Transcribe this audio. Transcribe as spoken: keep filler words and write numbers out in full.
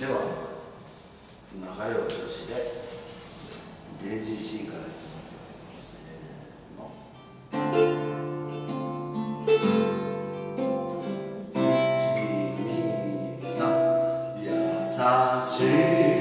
では流れを通しで ディージーシー からいきますよ。せーのいちにさん優しい